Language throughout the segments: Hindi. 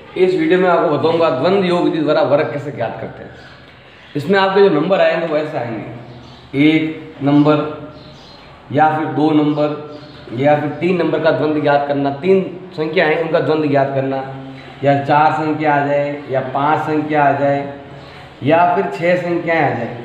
इस वीडियो में आपको बताऊंगा द्वंद्व योग विधि द्वारा वर्ग कैसे ज्ञात करते हैं। इसमें आपके जो नंबर आएंगे वो ऐसे आएंगे, 1 नंबर या फिर 2 नंबर या फिर 3 नंबर का द्वंद्व ज्ञात करना, 3 संख्या है उनका द्वंद्व ज्ञात करना, या 4 संख्या आ जाए या 5 संख्या आ जाए या फिर 6 संख्याएं आ जाए,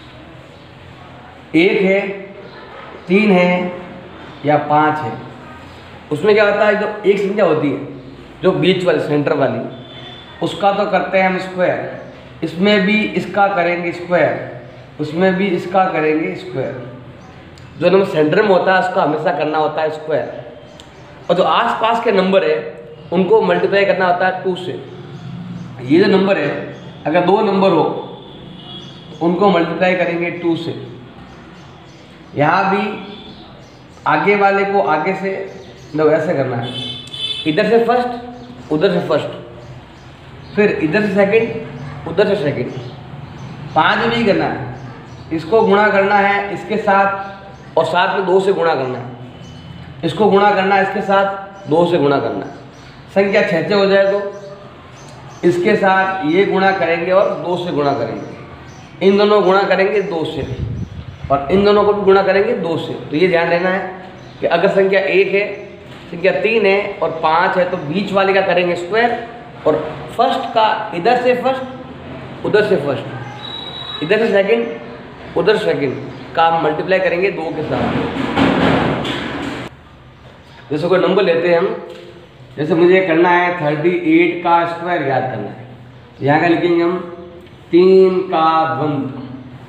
1 है, 3 है या 5 है। उसमें क्या होता है, जो एक संख्या होती है जो बीच वाली सेंटर वाली, उसका तो करते हैं हम स्क्वायर, इसमें भी इसका करेंगे स्क्वायर, उसमें भी इसका करेंगे स्क्वायर। जो नंबर सेंटर में होता है उसका हमेशा करना होता है स्क्वायर, और जो आसपास के नंबर है उनको मल्टीप्लाई करना होता है 2 से। ये जो नंबर है अगर 2 नंबर हो तो उनको मल्टीप्लाई करेंगे 2 से। यहाँ भी आगे वाले को आगे से मतलब ऐसे करना है, इधर से फर्स्ट उधर से फर्स्ट, फिर इधर से सेकंड उधर से सेकंड। 5 भी करना है, इसको गुणा करना है इसके साथ और साथ में 2 से गुणा करना है, इसको गुणा करना है इसके साथ 2 से गुणा करना है। संख्या 6 हो जाए तो इसके साथ ये गुणा करेंगे और 2 से गुणा करेंगे, इन दोनों गुणा करेंगे 2 से और इन दोनों को भी गुणा करेंगे 2 से। तो ये ध्यान देना है कि अगर संख्या 1 है, संख्या 3 है और 5 है तो बीच वाले का करेंगे स्क्वायर, और फर्स्ट का इधर से फर्स्ट उधर से फर्स्ट, इधर से सेकंड उधर सेकंड का मल्टीप्लाई करेंगे 2 के साथ। जैसे कोई नंबर लेते हैं हम, जैसे मुझे करना है 38 का स्क्वायर याद करना है, यहाँ का लिखेंगे हम 3 का द्वंद्व,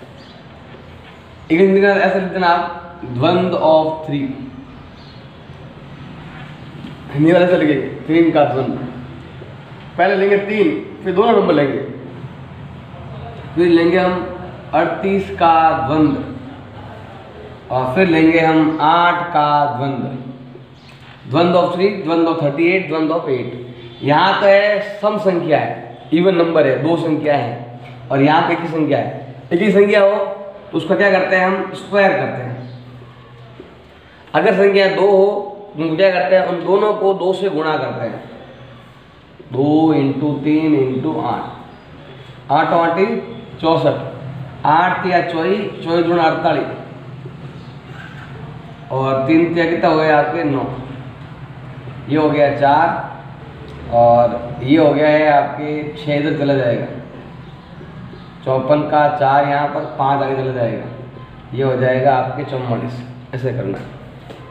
ऐसा लिख देना आप द्वंद्व ऑफ 3, हिंदी वाले से लिखेंगे 3 का द्वंद्व। पहले लेंगे 3, फिर दोनों नंबर लेंगे, फिर लेंगे हम 38 का द्वंद्व, और फिर लेंगे हम 8 का द्वंद्व, द्वंद्व ऑफ 3, द्वंद्व ऑफ 38, द्वंद्व ऑफ 8। यहाँ तो है सम संख्या है, इवन नंबर है, 2 संख्या है, और यहाँ पे एक ही संख्या है। एक ही संख्या हो तो उसका क्या करते हैं हम स्क्वायर करते हैं। अगर संख्या 2 हो तो क्या करते हैं, उन दोनों को 2 से गुणा करते हैं, 2 × 3 × 8, 8 8 64, 8 या 24, 24 × 48, और 3 कितना हो गया आपके 9, ये हो गया 4, और ये हो गया है आपके 6 इधर चला जाएगा, 54 का 4 यहाँ पर 5 आगे चला जाएगा, ये हो जाएगा आपके 44। ऐसे करना है।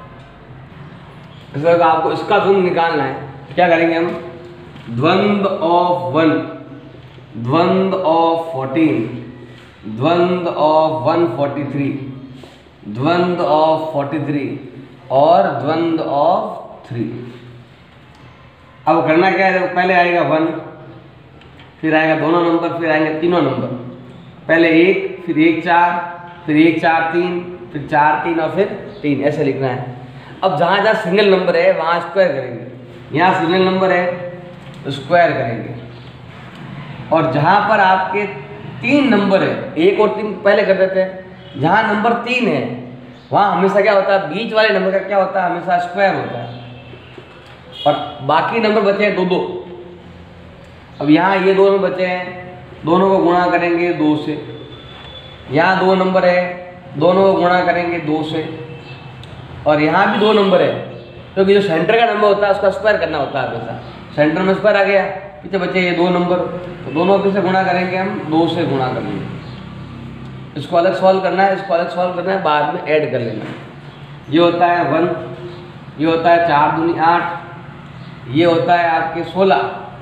इस तरह आपको इसका द्वंद्व निकालना है, क्या करेंगे हम, द्वंद्व ऑफ 1, द्वंद्व ऑफ 14, द्वंद्व ऑफ 143, द्वंद्व ऑफ 43 और द्वंद्व ऑफ 3। अब करना क्या है, पहले आएगा 1, फिर आएगा दोनों नंबर, फिर आएंगे तीनों नंबर, पहले 1, फिर 1 4, फिर 1 4 3, फिर 4 3 और फिर 3, ऐसे लिखना है। अब जहाँ जहाँ सिंगल नंबर है वहाँ स्क्वायर करेंगे, यहाँ सिंगल नंबर है तो स्क्वायर करेंगे, और जहाँ पर आपके 3 नंबर है, 1 और 3 पहले कर देते हैं, जहाँ नंबर 3 है वहाँ हमेशा क्या होता है, बीच वाले नंबर का क्या होता है, हमेशा स्क्वायर होता है, और बाकी नंबर बचे हैं 2 2। अब यहाँ ये 2 नंबर बचे हैं, दोनों को गुणा करेंगे 2 से, यहाँ 2 नंबर है, दोनों को गुणा करेंगे 2 से, और यहाँ भी 2 नंबर है, क्योंकि जो सेंटर का नंबर होता है उसका स्क्वायर करना होता है हमेशा। सेंटर में स्क्वायर आ गया, पीछे बचे ये 2 नंबर, तो दोनों किससे गुणा करेंगे हम, 2 से गुणा करेंगे। इसको अलग सॉल्व करना है, इसको अलग सॉल्व करना है, बाद में ऐड कर लेना है। ये होता है 1, ये होता है 4 दूनी 8, ये होता है आपके 16,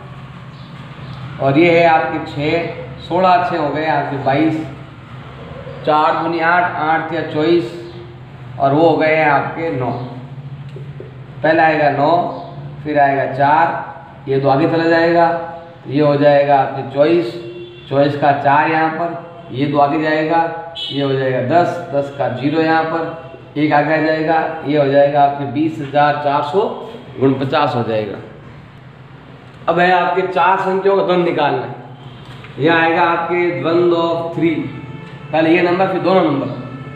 और ये है आपके 6, 16 6 हो गए आपके 22, 4 दूनी 8, 8 या 24, और वो हो गए हैं आपके 9। पहले आएगा 9, फिर आएगा 4, ये 2 आगे चला जाएगा, ये हो जाएगा आपके 24, 24 का 4 यहाँ पर, ये 2 आगे जाएगा, ये हो जाएगा 10, 10 का 0 यहाँ पर, 1 आगे आ जाएगा, ये हो जाएगा आपके 20,449 हो जाएगा। अब है आपके 4 संख्याओं का द्वंद्व निकालना है। यह आएगा आपके द्वंद्व ऑफ 3, पहले ये नंबर फिर दोनों नंबर,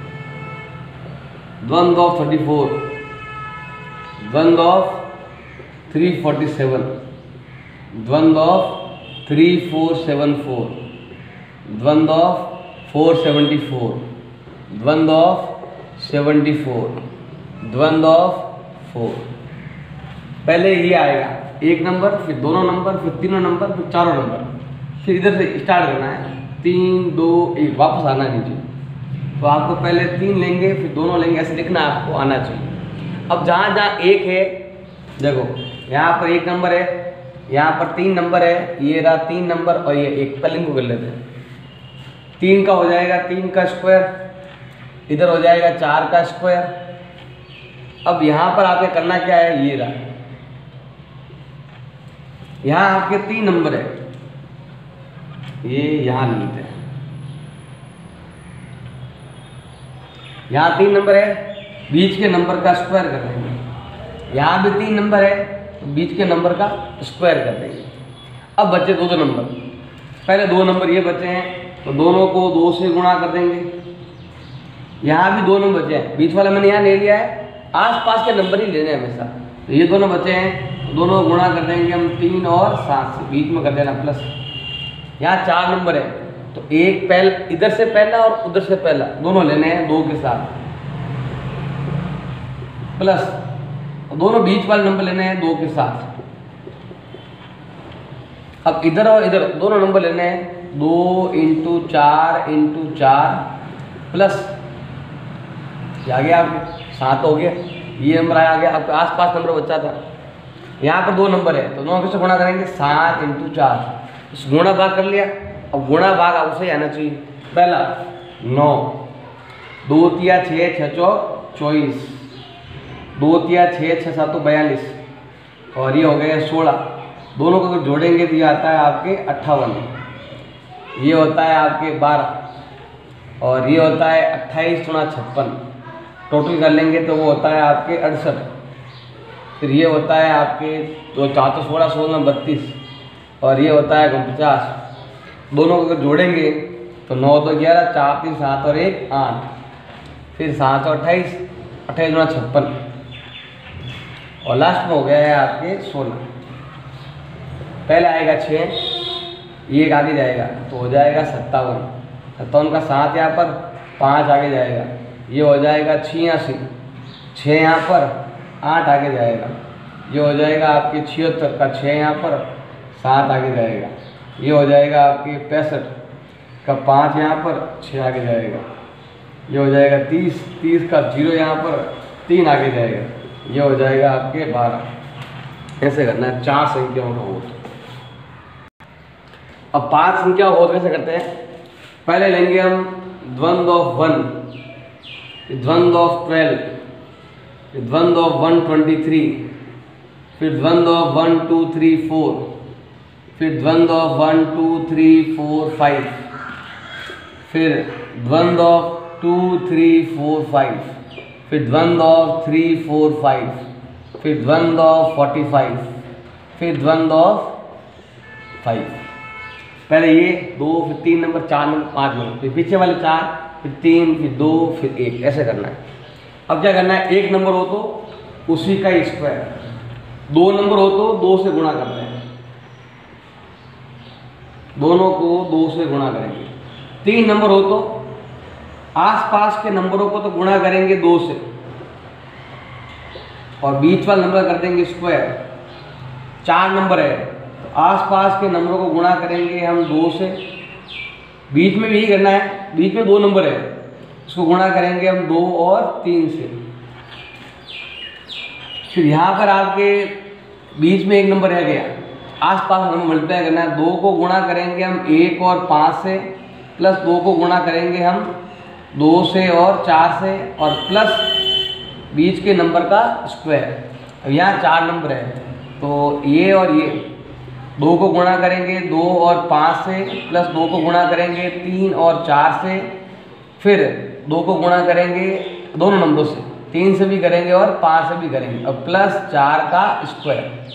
द्वंद्व ऑफ 34, द्वंद्व ऑफ 347, द्वंद्व ऑफ 3474, द्वंद्व ऑफ 474, द्वंद्व ऑफ 74, द्वंद्व ऑफ 4। पहले ये आएगा एक नंबर, फिर दोनों नंबर, फिर तीनों नंबर, फिर चारों नंबर, फिर इधर से स्टार्ट करना है 3 2 1, वापस आना नीचे। तो आपको पहले 3 लेंगे, फिर दोनों लेंगे, ऐसे लिखना आपको आना चाहिए। अब जहाँ जहाँ एक है, देखो यहाँ पर 1 नंबर है, यहाँ पर 3 नंबर है, ये रहा 3 नंबर और ये 1, पहले इनको कर लेते हैं। 3 का हो जाएगा 3 का स्क्वायर, इधर हो जाएगा 4 का स्क्वायर। अब यहाँ पर आपके करना क्या है, ये रहा, यहाँ आपके 3 नंबर है, ये यहाँ लेते हैं, यहाँ 3 नंबर है, बीच के नंबर का स्क्वायर कर देंगे। यहाँ भी 3 नंबर है, तो बीच के नंबर का स्क्वायर कर देंगे। अब बचे 2 नंबर, पहले 2 नंबर ये बचे हैं, तो दोनों को 2 से गुणा कर देंगे। यहाँ भी 2 नंबर बचे हैं, बीच वाला मैंने यहाँ ले लिया है, आसपास के नंबर ही लेने हैं हमेशा। तो ये दोनों बचे हैं, तो दोनों गुणा कर देंगे हम 3 और 7 से, बीच में कर देना प्लस। यहाँ 4 नंबर है, तो एक पहले इधर से पहला और उधर से पहला दोनों लेने हैं 2 के साथ, प्लस दोनों बीच वाले नंबर लेने हैं 2 के साथ। अब इधर और इधर दोनों नंबर लेने हैं 2 × 4 × 4 प्लस, आ गया आपके 7 हो गया, ये नंबर आ गया। आपके आसपास नंबर बचा था, यहाँ पर 2 नंबर है, तो दोनों कैसे गुणा करेंगे 7 × 4, इस गुणा भाग कर लिया। अब गुणा भाग आपसे ही आना चाहिए। पहला 9, 2 × 3 = 6, 6 × 4 = 24, 2 × 3 = 6, 6 × 7 = 42, और ये हो गया 16। दोनों को अगर जोड़ेंगे तो ये आता है आपके 58, ये होता है आपके 12, और ये होता है 28 × 56। टोटल कर लेंगे तो वो होता है आपके 68। फिर ये होता है आपके तो 4 तो 16, 16 32, और ये होता है 49। दोनों को अगर जोड़ेंगे तो 9 तो 11, 4 3 7 और 1 8, फिर 7 और 28, 28 × 56, और लास्ट में हो गया है आपके 16। पहले आएगा 6, ये आगे जाएगा तो हो जाएगा 57, 57 का 7 यहाँ पर, 5 आगे जाएगा, ये हो जाएगा 86, 6 यहाँ पर, 8 आगे जाएगा, ये हो जाएगा आपके 76 का 6 यहाँ पर, 7 आगे जाएगा, ये हो जाएगा आपके 65 का 5 यहाँ पर, 6 आगे जाएगा, ये हो जाएगा 30, 30 का 0 यहाँ पर, 3 आगे जाएगा, ये हो जाएगा आपके 12। ऐसे करना है 4 संख्याओं का होत। अब 5 संख्या होत कैसे करते हैं, पहले लेंगे हम द्वंद्व ऑफ 1, द्वंद्व ऑफ 12, द्वंद्व ऑफ 123, फिर द्वंद्व ऑफ 1 2 3 4, फिर द्वंद्व ऑफ 1 2 3 4 5, फिर द्वंद्व ऑफ 2 3 4 5, फिर द्वंद्व ऑफ 3 4 5, फिर द्वंद्व ऑफ 45, फिर द्वंद्व ऑफ 5। पहले ये 2, फिर 3 नंबर, 4 नंबर, 5 नंबर, फिर पीछे वाले 4, फिर 3, फिर 2, फिर 1, ऐसे करना है। अब क्या करना है, 1 नंबर हो तो उसी का स्क्वायर, 2 नंबर हो तो 2 से गुणा करते हैं, दोनों को 2 से गुणा करेंगे। 3 नंबर हो तो आसपास के नंबरों को तो गुणा करेंगे 2 से, और बीच वाला नंबर कर देंगे स्क्वायर। 4 नंबर है तो आसपास के नंबरों को गुणा करेंगे हम 2 से, बीच में भी यही करना है, बीच में 2 नंबर है उसको गुणा करेंगे हम 2 और 3 से। फिर यहाँ पर आपके बीच में 1 नंबर रह गया, आसपास हमें मल्टीप्लाई करना है, 2 को गुणा करेंगे हम 1 और 5 से, प्लस 2 को गुणा करेंगे हम 2 से और 4 से, और प्लस बीच के नंबर का स्क्वायर। अब यहाँ 4 नंबर है तो ये और ये 2 को गुणा करेंगे 2 और 5 से, प्लस 2 को गुणा करेंगे 3 और 4 से, फिर 2 को गुणा करेंगे दोनों नंबरों से, 3 से भी करेंगे और 5 से भी करेंगे, और प्लस 4 का स्क्वायर।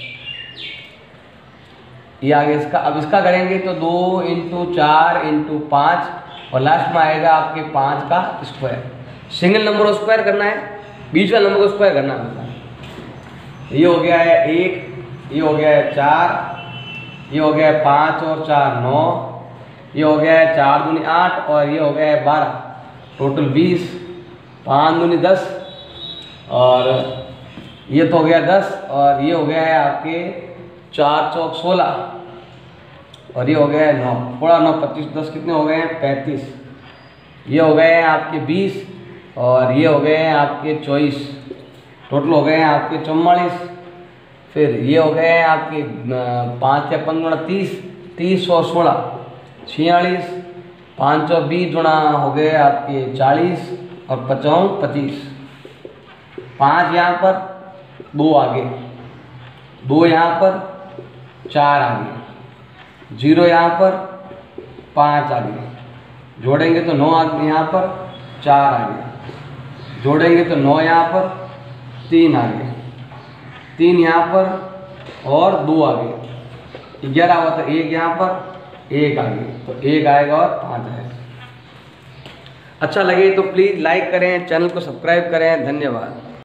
ये आगे इसका, अब इसका करेंगे तो 2 × 4 × 5, और लास्ट में आएगा आपके 5 का स्क्वायर। सिंगल नंबर को स्क्वायर करना है, बीच वाले नंबर को स्क्वायर करना है। ये हो गया है 1, ये हो गया है 4, ये हो गया 5 और 4 9, ये हो गया है 4 दूनी 8 और ये हो गया है 12, टोटल 20, 5 दूनी 10 और ये तो हो गया 10 और ये हो गया है आपके 4 चौक 16 और ये हो गया है 9, थोड़ा 9 25 10 कितने हो गए हैं 35, ये हो गए हैं आपके 20 और ये हो गए हैं आपके 24, टोटल हो गए हैं आपके 44। फिर ये हो गए हैं आपके 5 या 15 30, 30 और 16 46, 5 और 20 गुणा हो गए आपके 40 और 55 25, 5 यहाँ पर 2 आगे, 2 यहाँ पर 4 आगे, 0 यहाँ पर 5 आगे, जोड़ेंगे तो 9 आगे यहाँ पर 4 आगे, जोड़ेंगे तो 9 यहाँ पर 3 आगे, 3 यहाँ पर और 2 आगे, 11 हुआ तो 1 यहाँ पर 1 आगे, तो 1 आएगा और 5 आएगा। अच्छा लगे तो प्लीज़ लाइक करें, चैनल को सब्सक्राइब करें। धन्यवाद।